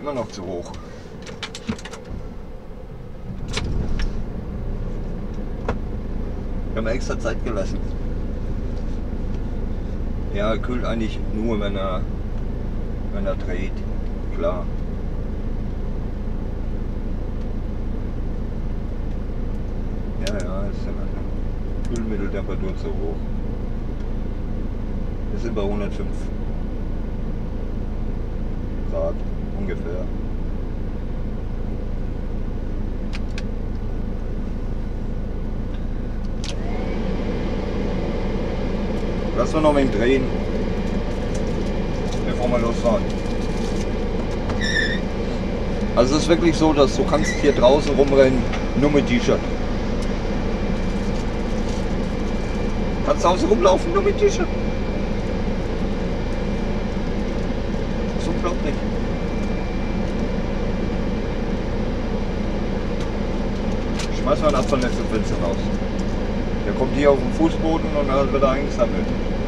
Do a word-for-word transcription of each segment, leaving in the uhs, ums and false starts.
Immer noch zu hoch. Ich habe mir extra Zeit gelassen. Ja, er kühlt eigentlich nur, wenn er, wenn er dreht. Klar. Ja, ja, ist ja eine Kühlmitteltemperatur zu hoch. Wir sind bei hundertfünf Grad ungefähr. Lass wir noch ein wenig drehen, bevor wir losfahren. Also es ist wirklich so, dass du kannst hier draußen rumrennen, nur mit T-Shirt. Kannst draußen rumlaufen, nur mit T-Shirt. Das ist unglaublich. Schmeiß mal ein Asphalt zum Fenster raus. Der kommt hier auf den Fußboden und dann wird er eingesammelt.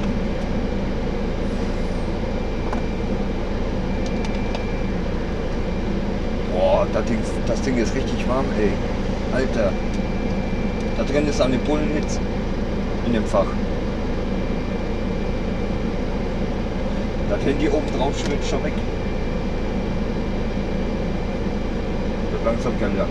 Boah, das Ding, das Ding ist richtig warm, ey. Alter. Da drin ist eine Bullenhitze in dem Fach. Das Handy oben drauf schwirrt schon weg. Wird langsam kälter.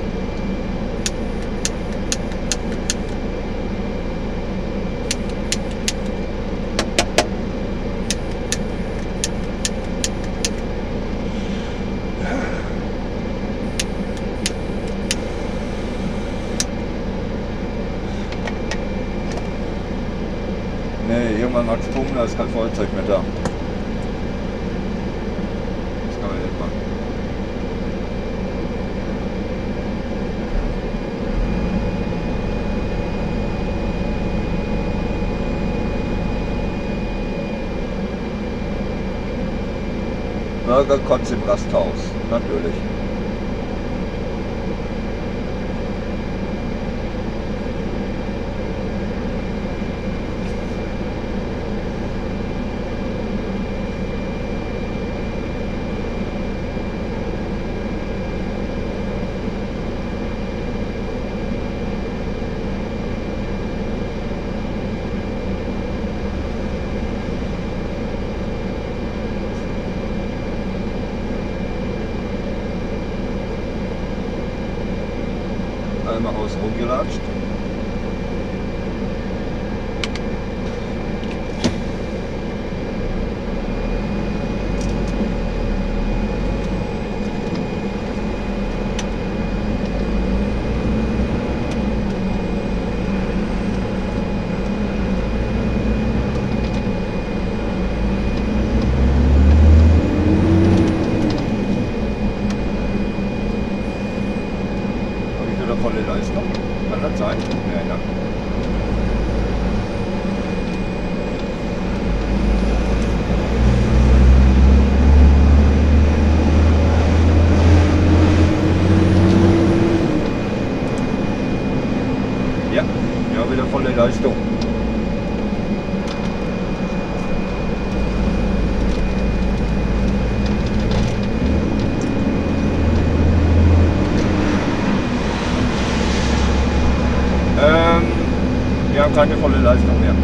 Nee, irgendwann macht es pumpen, da ist kein Feuerzeug mehr da. Das kann man nicht machen. Burger Kotz im Rasthaus, natürlich. Einmal außen rumgelatscht. Volle Leistung. Kann das sein? Ja, ja. Ja, ja, wieder volle Leistung. Ähm, wir haben keine volle Leistung mehr.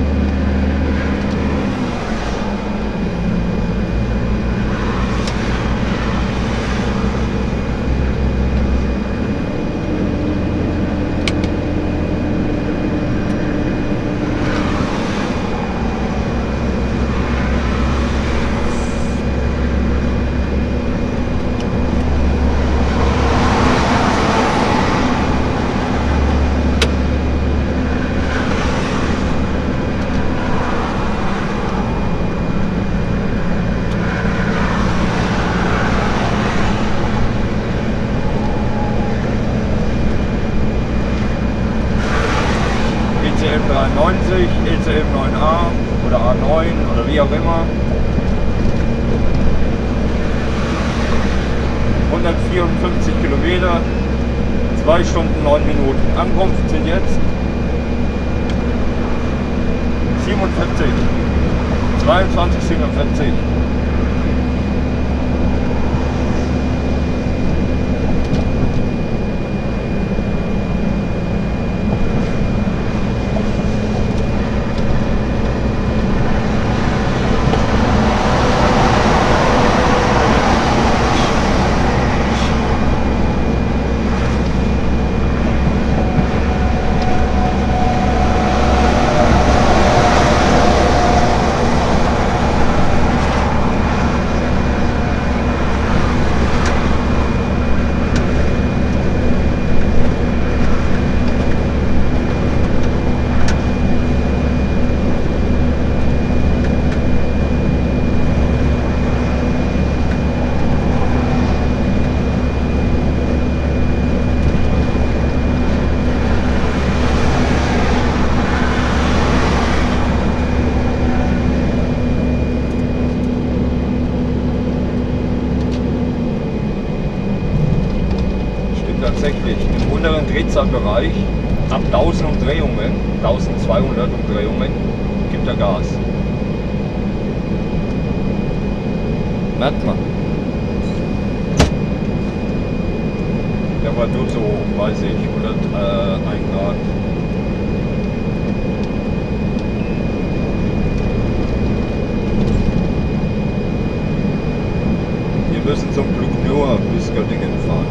E C M dreiundneunzig, E C M neun A oder A neun oder wie auch immer. hundertvierundfünfzig Kilometer, zwei Stunden neun Minuten. Ankunft sind jetzt siebenundvierzig, zweiundzwanzig, siebenundvierzig. tatsächlich im unteren Drehzahlbereich ab tausend Umdrehungen, tausendzweihundert Umdrehungen, gibt er Gas. Merkt man. Temperatur zu hoch, weiß ich, hunderteins Grad. Wir müssen zum Glück nur bis Göttingen fahren.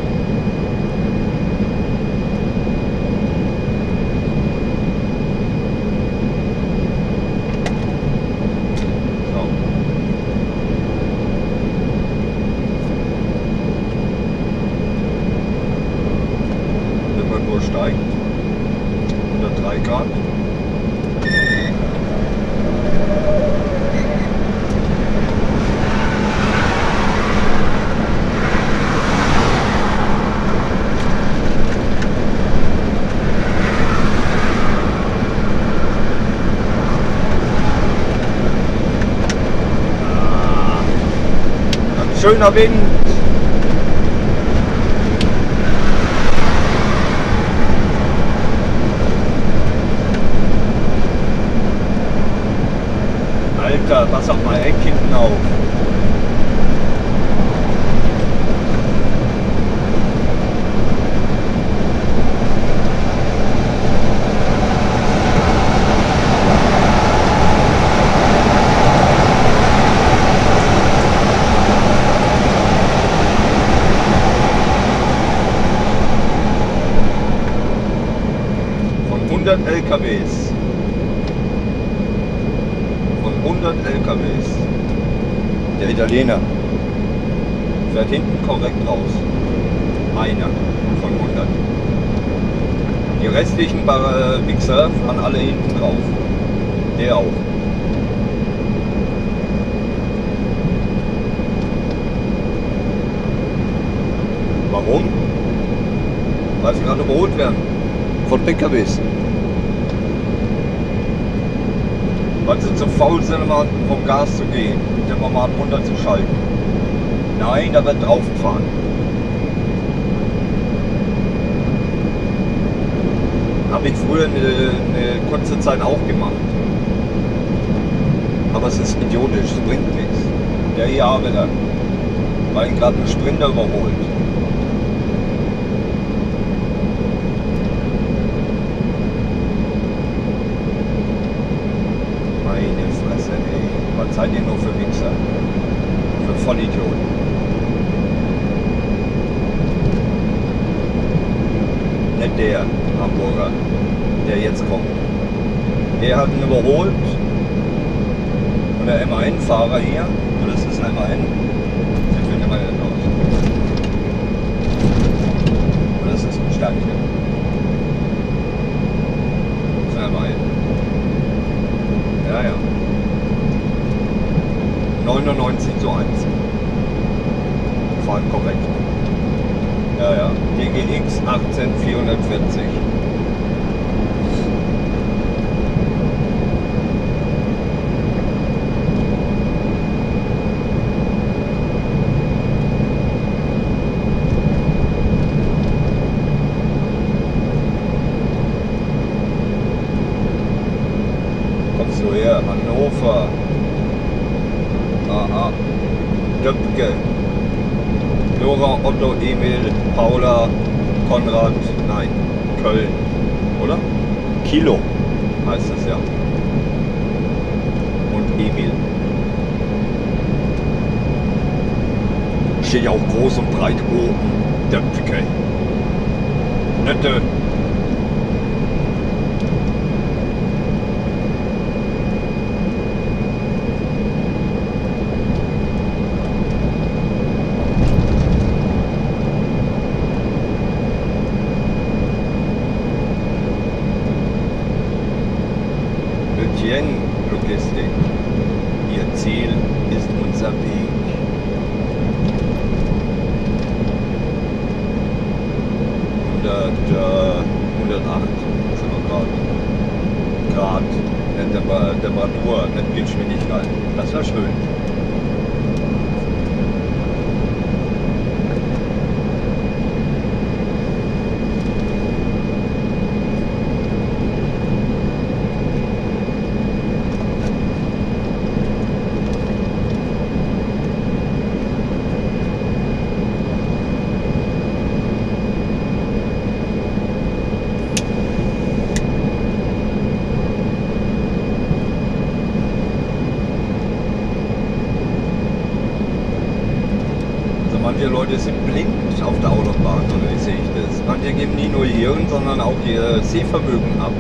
Steigt unter drei Grad. Ah, ein schöner Wind. Alter, pass auf mein Eck hinten auf. Von hundert L K Ws. hundert L K Ws. Der Italiener fährt hinten korrekt raus. Einer von hundert. Die restlichen äh, Wichser fahren alle hinten drauf. Der auch. Warum? Weil sie gerade überholt werden. Von P K Ws. Weil sie zu faul sind, mal vom Gas zu gehen, den Tempomat runterzuschalten. Nein, da wird drauf gefahren. Habe ich früher eine, eine kurze Zeit auch gemacht. Aber es ist idiotisch, es bringt nichts. Der hier wieder, weil ihn gerade ein Sprinter überholt. Meine Fresse, ey. Was seid ihr nur für Wichser? Für Vollidioten. Nicht der Hamburger, der jetzt kommt. Der hat ihn überholt. Und der M A N-Fahrer hier, oder das ist ein M A N, sieht für ein M A N aus. Oder das ist ein Sternchen. Das ist ein M A N. Ja, ja. neunundneunzig zu eins. Fahren korrekt. Ja, ja. D G X achtzehn vierhundertvierzig. Kommst du her? Hannover. Aha. Döpke. Dora, Otto, Emil, Paula, Konrad, nein, Köln, oder? Kilo heißt es ja. Und Emil. Steht ja auch groß und breit oben. Döpke. Nette. Logistik. Ihr Ziel ist unser Weg. hundert, äh, hundertacht sind wir gerade. Grad. Nicht Temperatur, nicht Geschwindigkeit. Das wäre schön. Manche Leute sind blind auf der Autobahn, oder wie sehe ich das? Manche geben nie nur Hirn, sondern auch ihr Sehvermögen ab.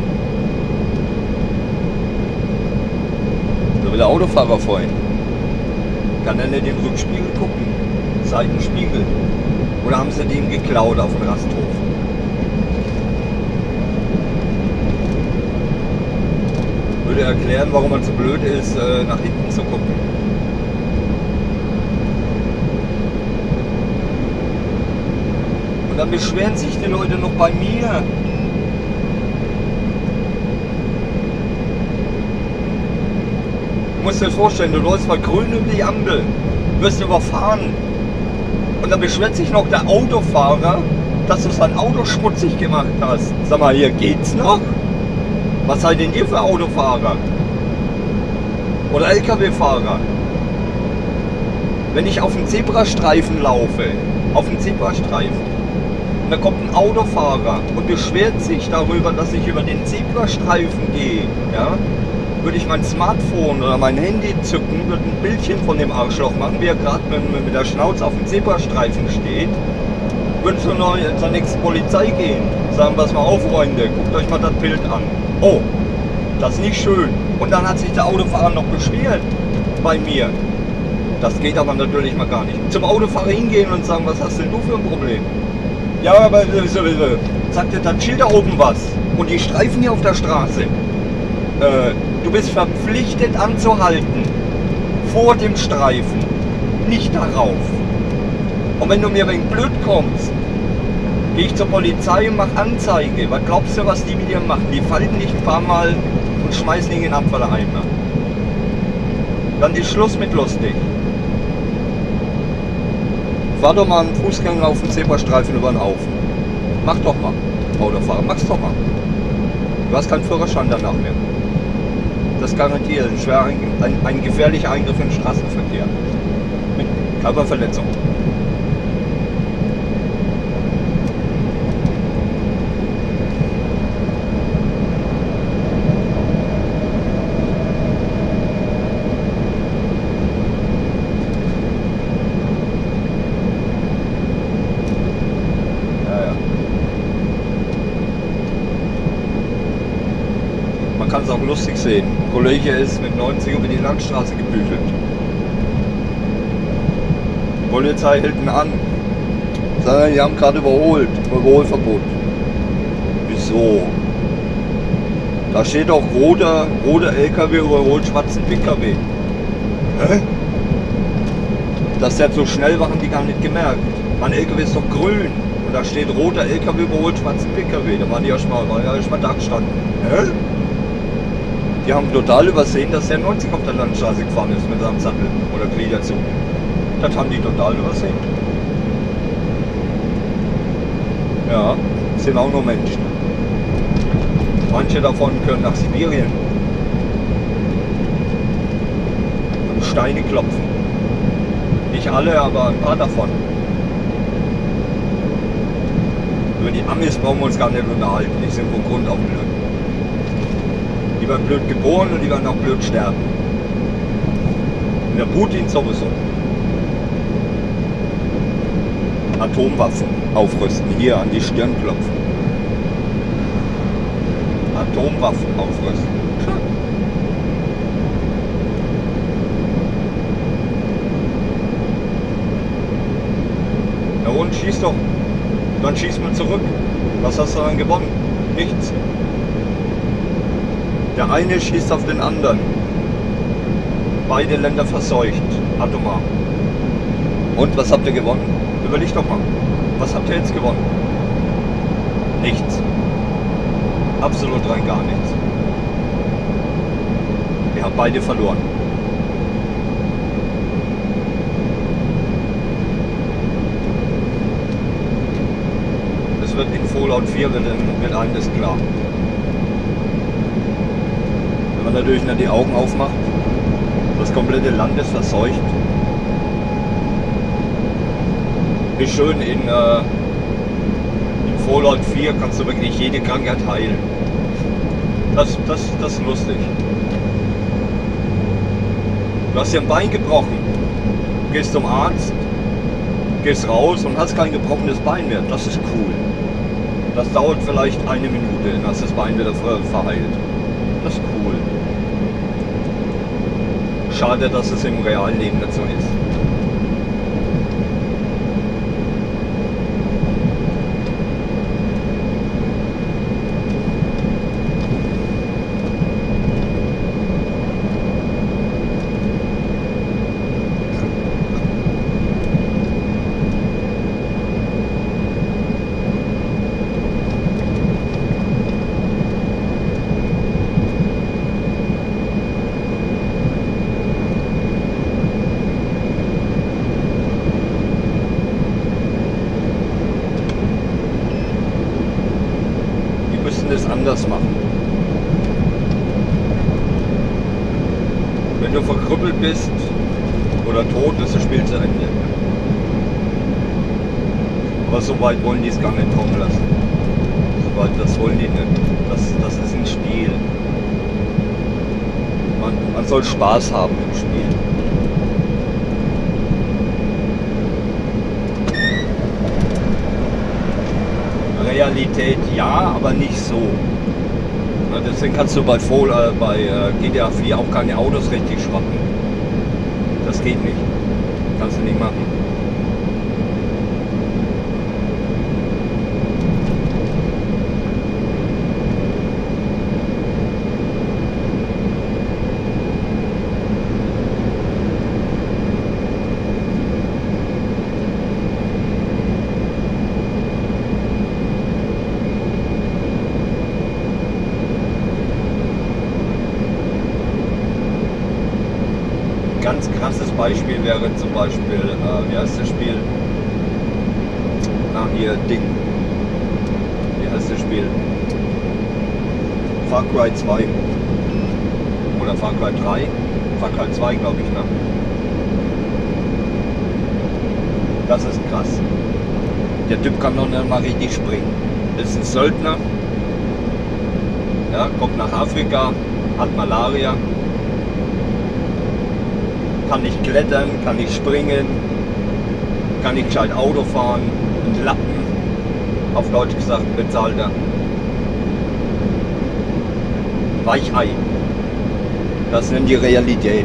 So wie der Autofahrer vorhin. Kann er nicht in den Rückspiegel gucken? Seitenspiegel. Oder haben sie den geklaut auf dem Rasthof? Würde erklären, warum man so blöd ist, nach hinten zu gucken. Und dann beschweren sich die Leute noch bei mir. Du musst dir das vorstellen, du läufst mal grün über die Ampel, wirst überfahren. Und dann beschwert sich noch der Autofahrer, dass du sein Auto schmutzig gemacht hast. Sag mal, hier geht's noch? Was seid denn ihr für Autofahrer? Oder L K W-Fahrer? Wenn ich auf den Zebrastreifen laufe, auf den Zebrastreifen, und da kommt ein Autofahrer und beschwert sich darüber, dass ich über den Zebrastreifen gehe, ja, würde ich mein Smartphone oder mein Handy zücken, würde ein Bildchen von dem Arschloch machen, wie er gerade mit, mit der Schnauze auf dem Zebrastreifen steht, würde zur, zur nächsten Polizei gehen, sagen, pass mal auf, Freunde, guckt euch mal das Bild an. Oh, das ist nicht schön. Und dann hat sich der Autofahrer noch beschwert bei mir. Das geht aber natürlich mal gar nicht. Zum Autofahrer hingehen und sagen, was hast denn du für ein Problem? Ja, aber sagt er, dann Schild da oben was. Und die Streifen hier auf der Straße. Äh, du bist verpflichtet anzuhalten. Vor dem Streifen. Nicht darauf. Und wenn du mir wegen blöd kommst, gehe ich zur Polizei und mache Anzeige. Was glaubst du, was die mit dir machen? Die falten dich ein paar Mal und schmeißen dich in den Abfalleimer. Dann ist Schluss mit lustig. Fahr doch mal einen Fußgänger auf den Zebrastreifen über den Haufen. Mach doch mal, Autofahrer, mach's doch mal. Du hast keinen Führerschein danach mehr. Das garantiert ein, schwer, ein, ein, ein gefährlicher Eingriff in den Straßenverkehr. Mit Körperverletzung. Kann es auch lustig sehen. Ein Kollege ist mit neunzig über die Landstraße gebügelt. Die Polizei hält ihn an. Sagen, die haben gerade überholt. Überholverbot. Wieso? Da steht doch roter, roter L K W überholt schwarzen P K W. Hä? Dass der so schnell war, haben die gar nicht gemerkt. Mein L K W ist doch grün. Und da steht roter L K W überholt schwarzen P K W. Da waren die ja schon mal, war ja schon mal da gestanden. Hä? Die haben total übersehen, dass der neunzig auf der Landstraße gefahren ist mit seinem Sattel oder Gliederzug. Das haben die total übersehen. Ja, sind auch nur Menschen. Manche davon können nach Sibirien und Steine klopfen. Nicht alle, aber ein paar davon. Über die Amis brauchen wir uns gar nicht unterhalten. Die sind von Grund auf blöd. Die werden blöd geboren und die werden auch blöd sterben. Und der Putin sowieso. Atomwaffen aufrüsten, hier an die Stirn klopfen. Atomwaffen aufrüsten. Na und, schieß doch. Dann schieß mal zurück. Was hast du dann gewonnen? Nichts. Der eine schießt auf den anderen. Beide Länder verseucht. Atomar. Und was habt ihr gewonnen? Überleg doch mal. Was habt ihr jetzt gewonnen? Nichts. Absolut rein gar nichts. Wir haben beide verloren. Es wird in Fallout vier wird, wird einem das klar. Wenn man natürlich nicht die Augen aufmacht, das komplette Land ist verseucht. Wie schön in, äh, in Fallout vier kannst du wirklich jede Krankheit heilen. Das, das, das ist lustig. Du hast dir ein Bein gebrochen, du gehst zum Arzt, Gehst raus und hast kein gebrochenes Bein mehr. Das ist cool. Das dauert vielleicht eine Minute, dann hast das Bein wieder verheilt. Das ist cool. Schade, dass es im realen Leben nicht so ist. Es anders machen. Wenn du verkrüppelt bist oder tot, ist das Spiel zu Ende. Aber so weit wollen die es gar nicht kommen lassen. So weit, das wollen die nicht. Das, das ist ein Spiel. Man, man soll Spaß haben im Spiel. Realität ja, aber nicht so. Ja, deswegen kannst du bei, Vol, äh, bei äh, G T A vier auch keine Autos richtig schrotten. Das geht nicht. Kannst du nicht machen. Ganz krasses Beispiel wäre zum Beispiel, äh, wie heißt das Spiel? Na, hier, Ding. Wie heißt das Spiel? Far Cry zwei. Oder Far Cry drei. Far Cry zwei, glaube ich, ne? Das ist krass. Der Typ kann noch nicht mal richtig springen. Ist ein Söldner. Ja, kommt nach Afrika, hat Malaria. Kann nicht klettern, kann nicht springen, kann nicht gescheit Auto fahren, ein Lappen, auf Deutsch gesagt, bezahlt er. Weichei. Das nennt die Realität.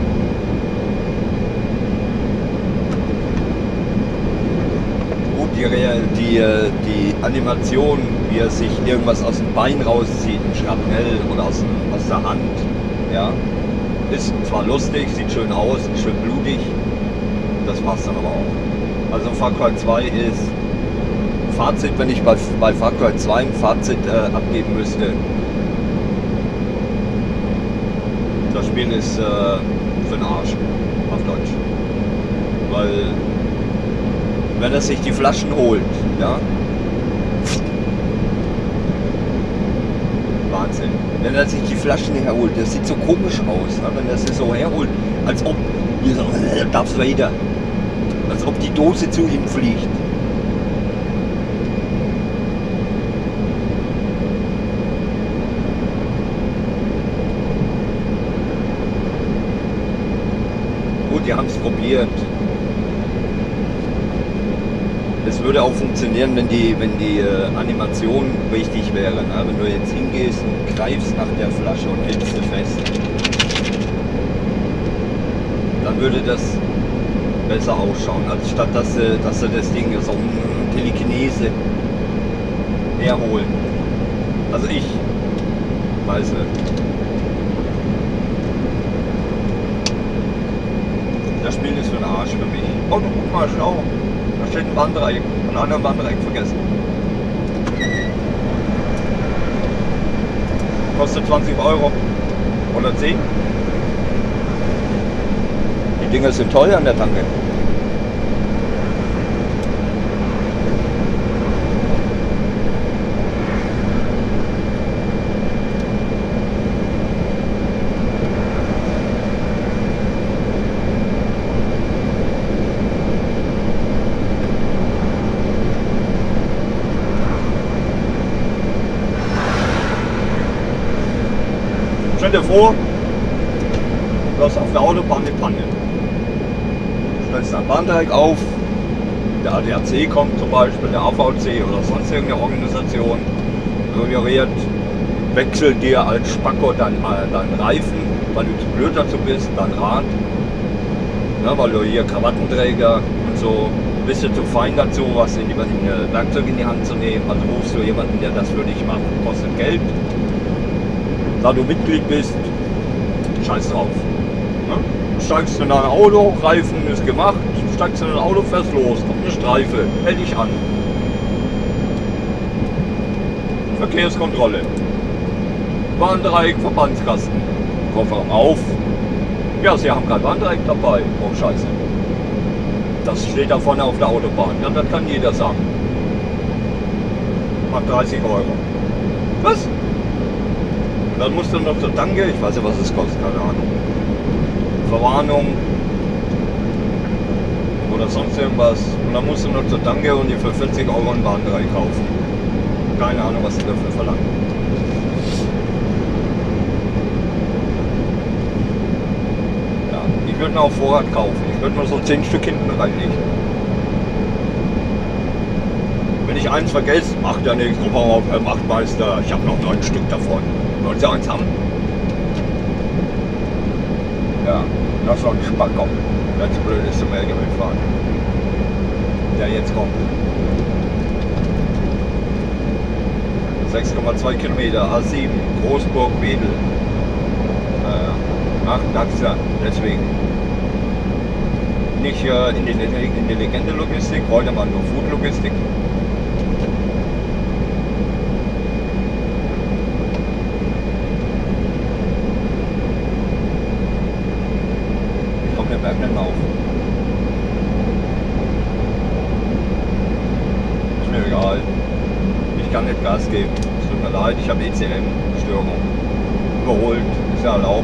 Gut, die, Real, die, die Animation, wie er sich irgendwas aus dem Bein rauszieht, ein Schrapnell oder aus, dem, aus der Hand, ja. Ist zwar lustig, sieht schön aus, schön blutig, das war's dann aber auch. Also Far Cry zwei ist, Fazit, wenn ich bei, bei Far Cry zwei ein Fazit äh, abgeben müsste, das Spiel ist äh, für den Arsch, auf Deutsch. Weil, wenn er sich die Flaschen holt, ja, Wahnsinn. Wenn er sich die Flaschen herholt, das sieht so komisch aus, ne? Wenn er sie so herholt, als ob, wie so, äh, Darth Vader, als ob die Dose zu ihm fliegt. Gut, die haben es probiert. Es würde auch funktionieren, wenn die, wenn die äh, Animation richtig wäre. Ne? Wenn du jetzt hingehst und greifst nach der Flasche und hältst sie fest, dann würde das besser ausschauen, als statt dass sie, dass sie das Ding so um Telekinese herholen. Also ich weiß nicht. Das Spiel ist für den Arsch für mich. Oh, du guck mal, schau. Da steht ein Wanddreieck. Ein anderes Wanddreieck vergessen. Kostet zwanzig Euro. Oder zehn. Die Dinger sind teuer an der Tanke. Stell dir vor, du hast auf der Autobahn eine Panne. Du stellst ein Bahndreieck auf, der A D A C kommt zum Beispiel, der A V C oder sonst irgendeine Organisation, suggeriert, wechsel dir als Spacko deinen dein Reifen, weil du zu blöd dazu bist, dein Rad, ja, weil du hier Krawattenträger und so, bist du zu fein dazu, was in die, in die Werkzeuge in die Hand zu nehmen, also rufst du jemanden, der das für dich macht, kostet Geld. Da du Mitglied bist, scheiß drauf. Ne? Steigst du in ein Auto, Reifen ist gemacht, steigst du in ein Auto, fährst los, kommt eine Streife, hält dich an. Verkehrskontrolle. Warndreieck, Verbandskasten. Kofferraum auf. Ja, sie haben kein Warndreieck dabei. Oh, scheiße. Das steht da vorne auf der Autobahn. Ja, das kann jeder sagen. Macht dreißig Euro. Was? Und dann musst du noch zur Tanke, ich weiß ja, was es kostet, keine Ahnung. Verwarnung oder sonst irgendwas. Und dann musst du noch zur Tanke und dir für vierzig Euro ein Warndreieck kaufen. Keine Ahnung, was sie dafür verlangen. Ja, ich würde mir auch Vorrat kaufen. Ich würde mir so zehn Stück hinten reinlegen. Wenn ich eins vergesse, macht ja nichts. Kofferraum auf, Herr Machtmeister. Ich habe noch neun Stück davon. Wollen Sie eins haben? Ja, das soll ein Spacko. Ganz blöd ist zum L K W fahren. Der jetzt kommt. sechs Komma zwei Kilometer, A sieben, Großburg-Wedel. Äh, ach, Daxer, deswegen. Nicht äh, in die intelligente Logistik, heute mal nur Food-Logistik. Ich komme den Berg nicht mehr auf. Ist mir egal. Ich kann nicht Gas geben. Es tut mir leid, ich habe E C M-Störung. Überholt, ist ja erlaubt.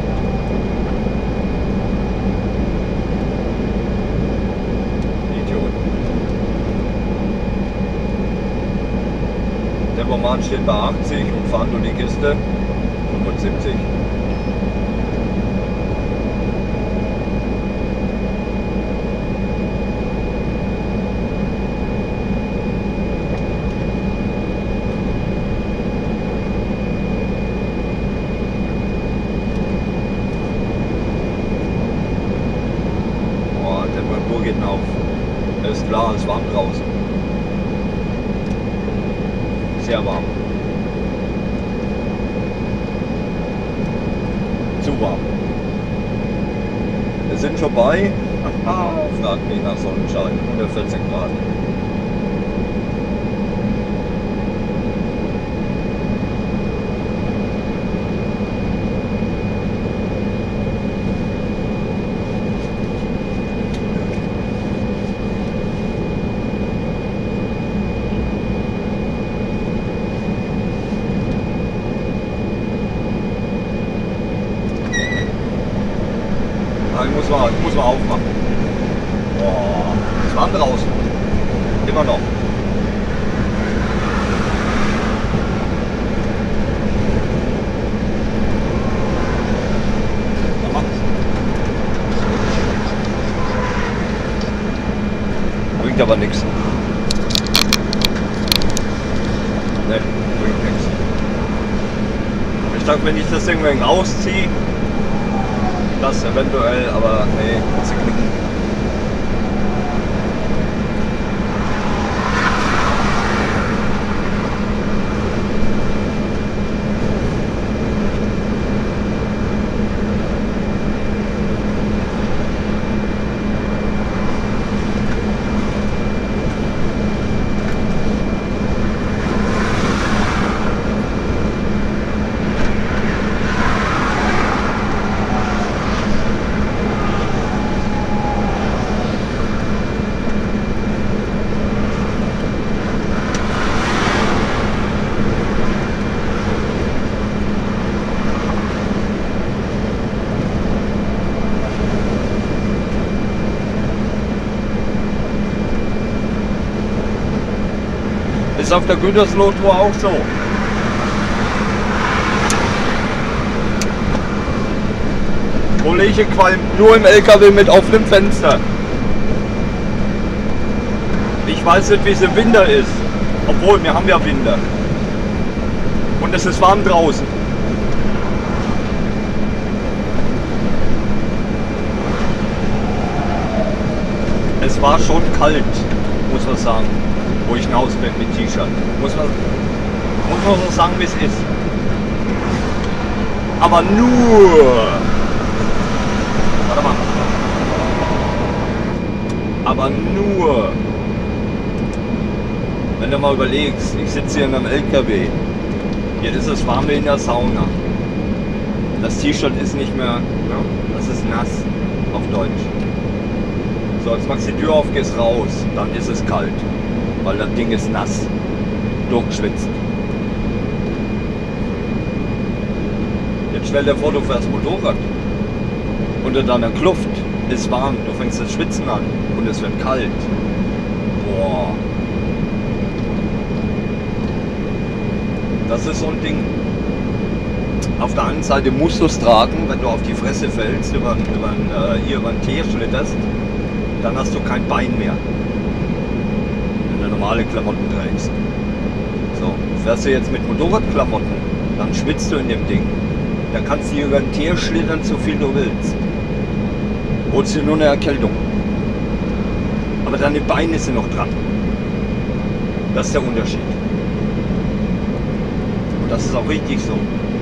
Idiot. Tempomat steht bei achtzig und fahren du die Kiste fünfundsiebzig. Geht auf. Ist klar, es ist warm draußen. Sehr warm. Zu warm. Wir sind schon bei, frag mich nach Sonnenschein, hundertvierzehn Grad. Muss man, muss man aufmachen. Boah, es ist warm draußen. Immer noch. Bringt aber nichts. Ne, bringt nichts. Ich dachte, wenn ich das Ding wegen rausziehe, das eventuell, aber nee, kannst du knicken. Ist auf der Gütersloh-Tour auch so. Kollege qualmt nur im L K W mit offenem Fenster. Ich weiß nicht, wie es im Winter ist. Obwohl, wir haben ja Winter. Und es ist warm draußen. Es war schon kalt, muss man sagen, wo ich hinaus bin mit T-Shirt. Muss man, muss man so sagen, wie es ist. Aber nur... Warte mal. Aber nur... Wenn du mal überlegst, ich sitze hier in einem L K W. Hier ist es warm wie in der Sauna. Das T-Shirt ist nicht mehr... Ja, das ist nass, auf Deutsch. So, jetzt machst du die Tür auf, gehst raus, dann ist es kalt, weil das Ding ist nass, durchgeschwitzt. Jetzt stell dir vor, du fährst Motorrad. Unter deiner Kluft ist warm, du fängst das Schwitzen an und es wird kalt. Boah. Das ist so ein Ding. Auf der einen Seite musst du es tragen, wenn du auf die Fresse fällst, über, über, äh, hier über den Tee schlitterst. Dann hast du kein Bein mehr, wenn du normale Klamotten trägst. So, fährst du jetzt mit Motorradklamotten, dann schwitzt du in dem Ding. Da kannst du über den Teer schlittern, so viel du willst. Holst dir nur eine Erkältung. Aber deine Beine sind noch dran. Das ist der Unterschied. Und das ist auch richtig so.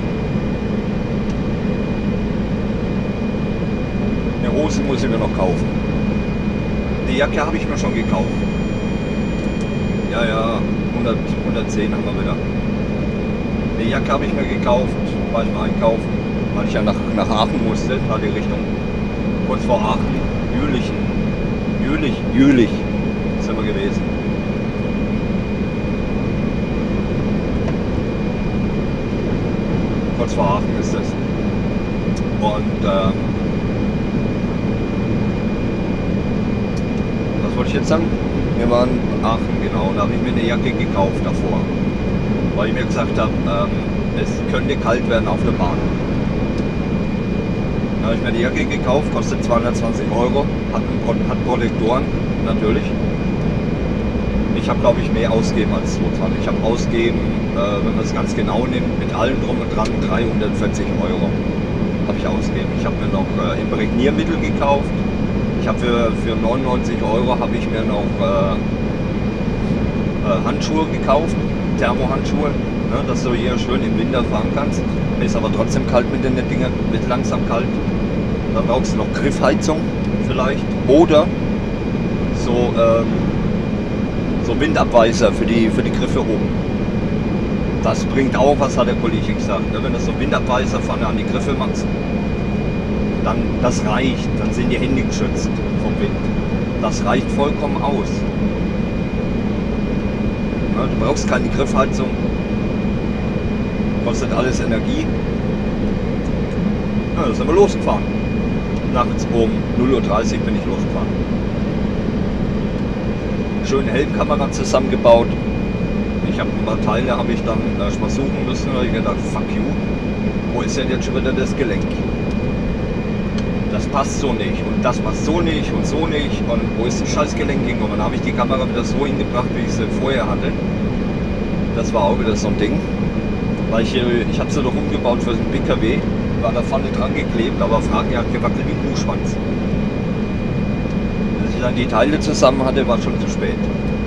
Eine Hose muss ich mir noch kaufen. Die Jacke habe ich mir schon gekauft. Ja, ja, hundert, hundertzehn haben wir wieder. Die Jacke habe ich mir gekauft, war ich mal einkaufen, weil ich ja nach, nach Aachen musste, nach die Richtung. Kurz vor Aachen, Jülichen, Jülich, Jülich sind wir gewesen. Kurz vor Aachen ist das. Und ähm, was wollte ich jetzt sagen? Wir waren in Aachen, genau, da habe ich mir eine Jacke gekauft davor. Weil ich mir gesagt habe, ähm, es könnte kalt werden auf der Bahn. Da habe ich mir die Jacke gekauft, kostet zweihundertzwanzig Euro, hat, hat Protektoren, natürlich. Ich habe, glaube ich, mehr ausgegeben als zweihundertzwanzig. Ich habe ausgegeben, äh, wenn man es ganz genau nimmt, mit allem drum und dran, dreihundertvierzig Euro habe ich ausgegeben. Ich habe mir noch äh, Imprägniermittel gekauft. Ich habe für, für neunundneunzig Euro habe ich mir noch äh, äh, Handschuhe gekauft, Thermohandschuhe, ne, dass du hier schön im Winter fahren kannst. Ist aber trotzdem kalt mit den Dingen, wird langsam kalt. Dann brauchst du noch Griffheizung vielleicht oder so, ähm, so Windabweiser für die, für die Griffe oben. Das bringt auch, was hat der Kollege gesagt, ne, wenn du so Windabweiser vorne an die Griffe machst. Dann, das reicht, dann sind die Hände geschützt vom Wind. Das reicht vollkommen aus. Ja, du brauchst keine Griffheizung, kostet alles Energie. Ja, da sind wir losgefahren. Nachts um null Uhr dreißig bin ich losgefahren. Schöne Helmkamera zusammengebaut. Ich habe ein paar Teile, habe ich dann äh, mal suchen müssen, weil ich gedacht, fuck you, wo ist denn jetzt schon wieder das Gelenk? Das passt so nicht und das passt so nicht und so nicht und wo ist die scheiß Gelenk hingekommen? Dann habe ich die Kamera wieder so hingebracht, wie ich sie vorher hatte. Das war auch wieder so ein Ding, weil ich hier, ich habe sie doch umgebaut für den P K W, war da vorne dran geklebt, aber Frage hat gewackelt wie ein Kuhschwanz. Als ich dann die Teile zusammen hatte, war schon zu spät.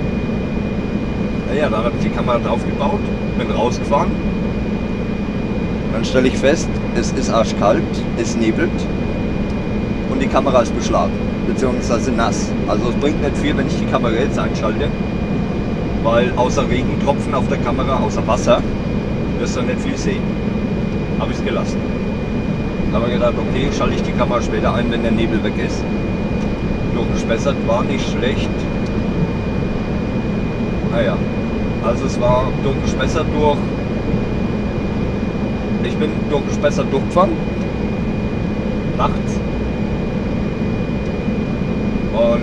Naja, dann habe ich die Kamera draufgebaut, bin rausgefahren, dann stelle ich fest, es ist arschkalt, es nebelt. Und die Kamera ist beschlagen, beziehungsweise nass. Also es bringt nicht viel, wenn ich die Kamera jetzt einschalte, weil außer Regentropfen auf der Kamera, außer Wasser, wirst du nicht viel sehen. Habe ich es gelassen. Dann habe ich gedacht, okay, schalte ich die Kamera später ein, wenn der Nebel weg ist. Durchgespessert war nicht schlecht. Naja, also es war durchgespessert durch. Ich bin durchgespessert durchgefahren. Nachts. Und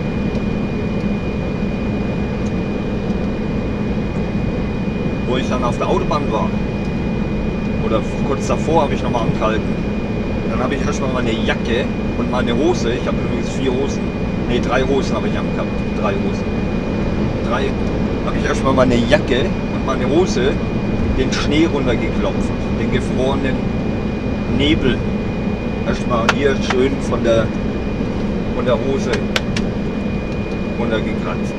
wo ich dann auf der Autobahn war, oder kurz davor, habe ich nochmal angehalten. Dann habe ich erstmal meine Jacke und meine Hose, ich habe übrigens vier Hosen, ne drei Hosen habe ich angehabt, drei Hosen. drei habe ich erstmal meine Jacke und meine Hose den Schnee runtergeklopft, den gefrorenen Nebel. Erstmal hier schön von der, von der Hose runtergekratzt.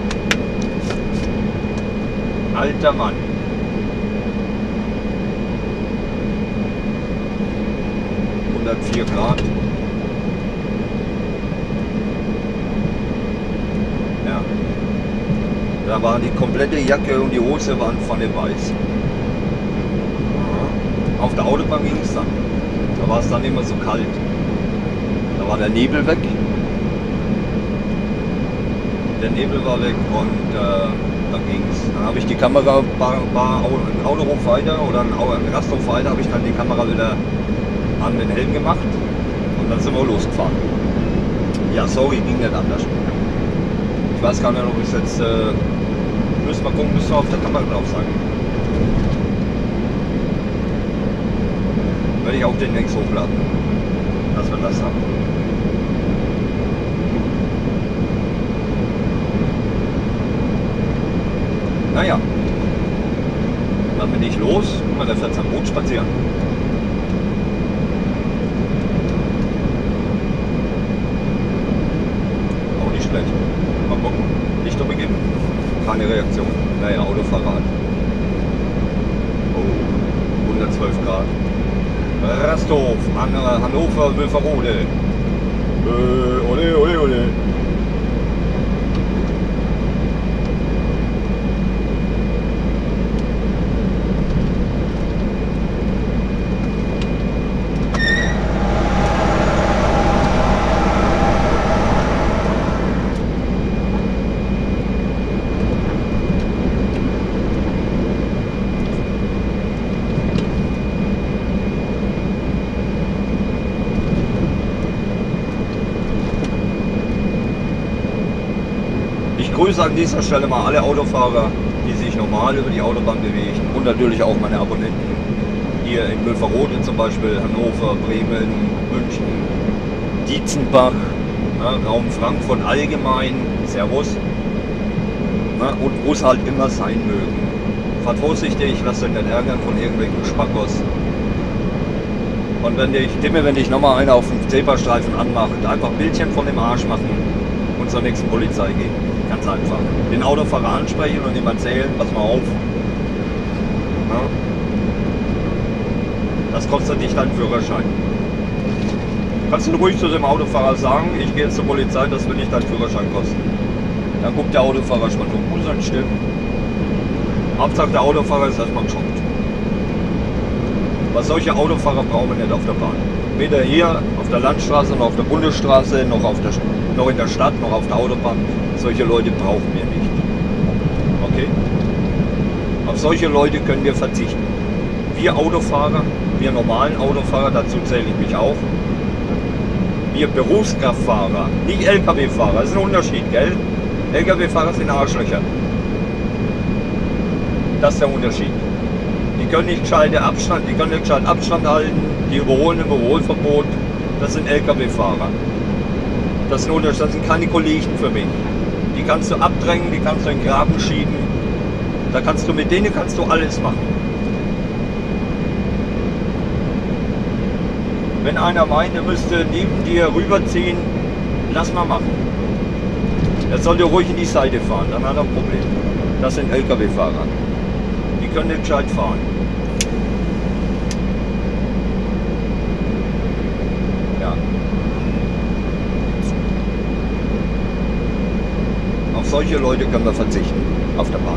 Alter Mann. hundertvier Grad. Ja. Da war die komplette Jacke und die Hose waren von dem Weiß. Auf der Autobahn ging es dann. Da war es dann immer so kalt. Da war der Nebel weg. Der Nebel war weg und äh, dann ging es. Dann habe ich die Kamera, war, war ein Autohof weiter oder ein, ein Gasthof weiter, habe ich dann die Kamera wieder an den Helm gemacht und dann sind wir losgefahren. Ja, sorry, ging nicht anders. Ich weiß gar nicht, ob ich es jetzt, äh, müssen wir gucken, müssen wir auf der Kamera drauf sein. Werde ich auch den Links hochladen, dass wir das haben. Naja, dann bin ich los, guck mal, der fährt am Boot spazieren. Auch nicht schlecht. Mal gucken, Lichter begeben. Keine Reaktion. Naja, Autofahrer hat. Oh, hundertzwölf Grad. Rasthof, Hannover, Wülferode. Äh, ole, ole, ole. Ich grüße an dieser Stelle mal alle Autofahrer, die sich normal über die Autobahn bewegen und natürlich auch meine Abonnenten hier in Wülferode zum Beispiel, Hannover, Bremen, München, Dietzenbach, ja, Raum Frankfurt allgemein, Servus, ja, und wo es halt immer sein mögen. Fahrt vorsichtig, lasst euch nicht ärgern von irgendwelchen Spackos. Und wenn dich, Timme, wenn dich nochmal einer auf dem Zebrastreifen anmacht, einfach Bildchen von dem Arsch machen und zur nächsten Polizei gehen. Ganz einfach. Den Autofahrer ansprechen und ihm erzählen, pass mal auf. Ja? Das kostet dich deinen Führerschein. Kannst du ruhig zu dem Autofahrer sagen, ich gehe jetzt zur Polizei, das will nicht deinen Führerschein kosten. Dann guckt der Autofahrer schon so, muss das stimmen. Hauptsache der Autofahrer ist erstmal geschockt. Aber solche Autofahrer brauchen wir nicht auf der Bahn. Weder hier auf der Landstraße, noch auf der Bundesstraße, noch, auf der, noch in der Stadt, noch auf der Autobahn. Solche Leute brauchen wir nicht. Okay? Auf solche Leute können wir verzichten. Wir Autofahrer, wir normalen Autofahrer, dazu zähle ich mich auch. Wir Berufskraftfahrer, nicht L K W-Fahrer, das ist ein Unterschied, gell? L K W-Fahrer sind Arschlöcher. Das ist der Unterschied. Die können nicht gescheit Abstand, die können nicht gescheit Abstand halten, die überholen im Überholverbot. Das sind L K W-Fahrer. Das sind, das sind keine Kollegen für mich. Die kannst du abdrängen, die kannst du in den Graben schieben. Da kannst du mit denen kannst du alles machen. Wenn einer meint, er müsste neben dir rüberziehen, lass mal machen. Er sollte ruhig in die Seite fahren, dann hat er ein Problem. Das sind L K W-Fahrer. Die können nicht gescheit fahren. Ja. Auf solche Leute können wir verzichten, auf der Bahn.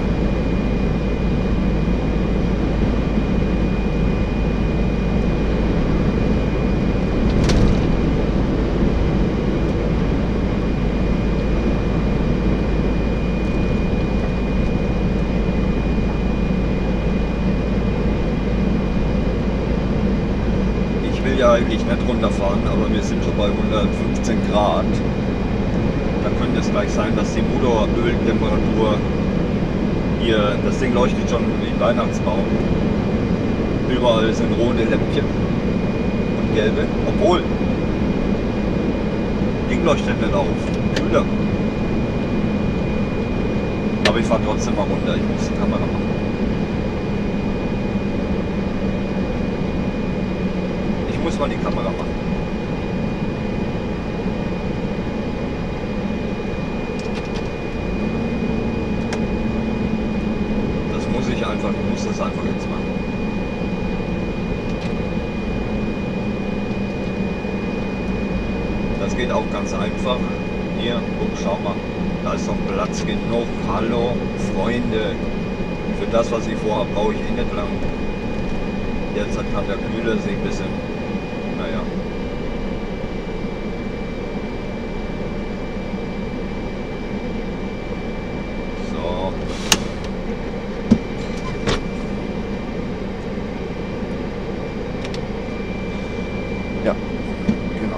Eigentlich nicht runterfahren, aber wir sind schon bei hundertfünfzehn Grad. Da könnte es gleich sein, dass die Motoröltemperatur hier, das Ding leuchtet schon wie ein Weihnachtsbaum. Überall sind rote Lämpchen und gelbe, obwohl Ding leuchtet nicht auf. Kühler. ich fahre trotzdem mal runter, ich muss die Kamera machen. Ich muss mal die Kamera machen. Das muss ich einfach, ich muss das einfach jetzt machen. Das geht auch ganz einfach. Hier, guck, schau mal. Da ist doch Platz genug. Hallo, Freunde. Für das, was ich vorhabe, brauche ich eh nicht lang. Jetzt kann der Kühler sich ein bisschen, naja. So. Ja, genau.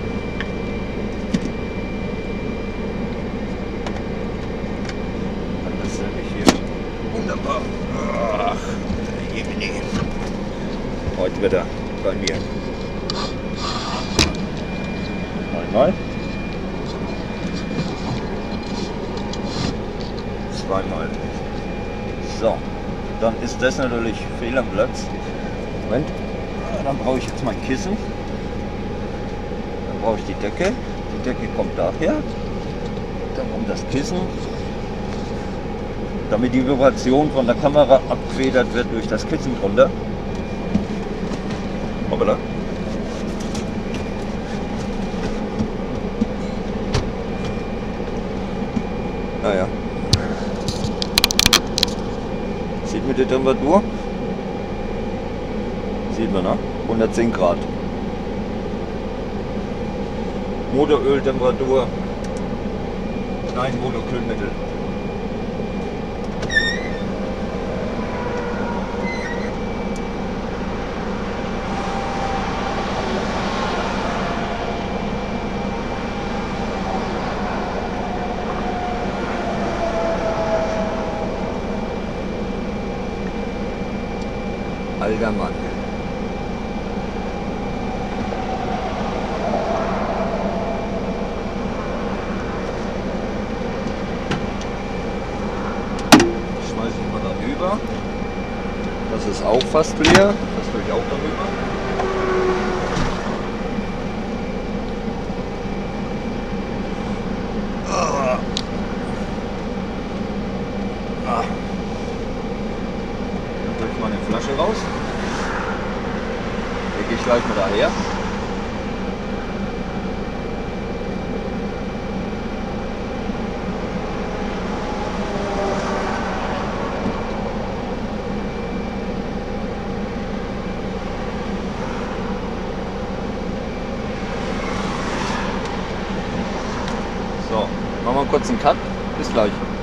Das nämlich hier wunderbar. Ach, Jemini. Heute Wetter bei mir. Einmal. Zweimal. So, dann ist das natürlich fehl am Platz. Moment. Dann brauche ich jetzt mein Kissen. Dann brauche ich die Decke. Die Decke kommt daher. Dann kommt das Kissen. Damit die Vibration von der Kamera abgefedert wird durch das Kissen drunter. Hoppala. Naja. Sieht man die Temperatur? Sieht man, ne? hundertzehn Grad. Motoröltemperatur. Nein, Motorkühlmittel. Alter Mann. Schmeiße ich mal darüber. Das ist auch fast leer. Das tue ich auch darüber. Ah. Ah. Dann hole ich mal eine Flasche raus. Lege ich gleich mal daher. So, machen wir kurz einen Cut. Bis gleich.